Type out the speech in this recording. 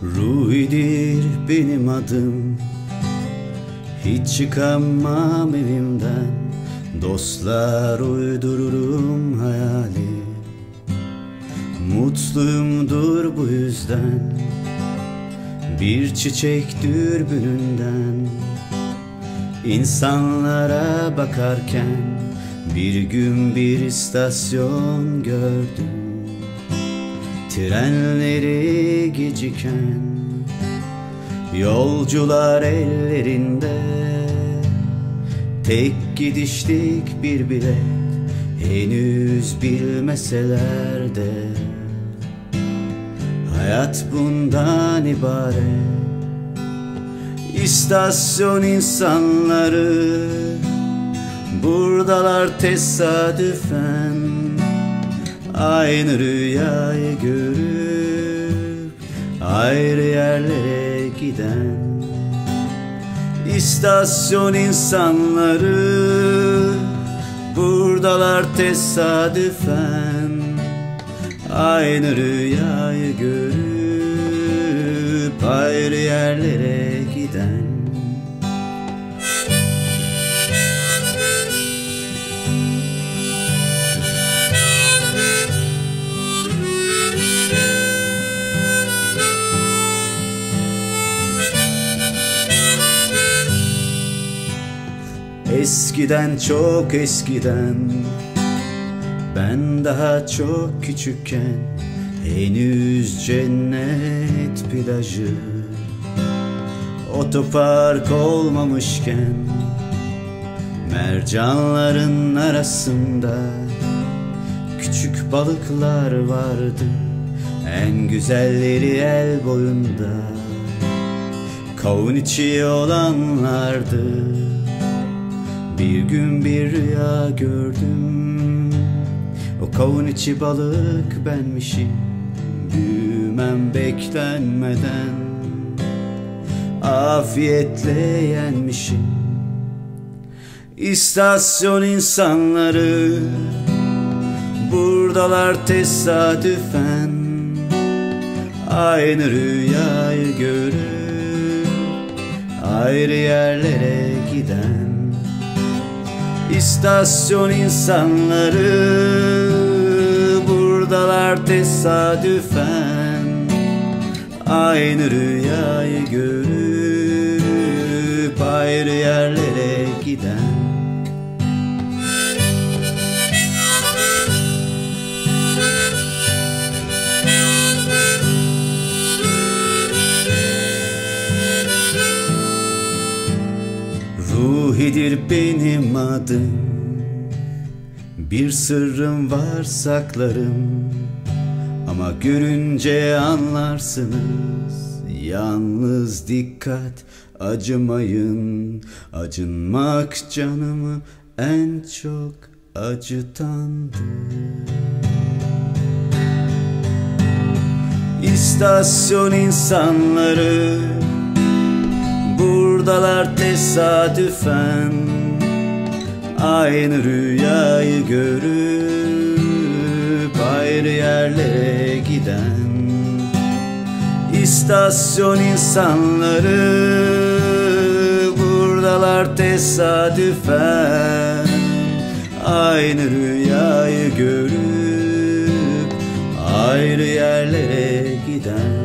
Ruhidir benim adım, hiç çıkamam evimden. Dostlar uydururum hayali, mutluyumdur bu yüzden. Bir çiçek dürbününden insanlara bakarken bir gün bir istasyon gördüm. Trenleri geciken, yolcular ellerinde, tek gidişlik bir bilet, henüz bilmeseler de. Hayat bundan ibaret. İstasyon insanları buradalar tesadüfen, aynı rüyayı görüp ayrı yerlere giden. İstasyon insanları buradalar tesadüfen, aynı rüyayı görüp ayrı yerlere giden. Eskiden, çok eskiden, ben daha çok küçükken, henüz cennet plajı, otopark olmamışken, mercanların arasında küçük balıklar vardı, en güzelleri el boyunda, kavun içi olanlardı. Bir gün bir rüya gördüm, o kavun içi balık benmişim, büyümem beklenmeden afiyetle yenmişim. İstasyon insanları buradalar tesadüfen, aynı rüyayı görüp ayrı yerlere giden. İstasyon insanları buradalar tesadüfen, aynı rüyayı görüp ayrı yerlere giden. Ruhidir benim adım, bir sırrım var saklarım, ama görünce anlarsınız. Yalnız dikkat, acımayın, acınmak canımı en çok acıtandır. İstasyon insanları buradalar tesadüfen, aynı rüyayı görüp ayrı yerlere giden. İstasyon insanları buradalar tesadüfen, aynı rüyayı görüp ayrı yerlere giden.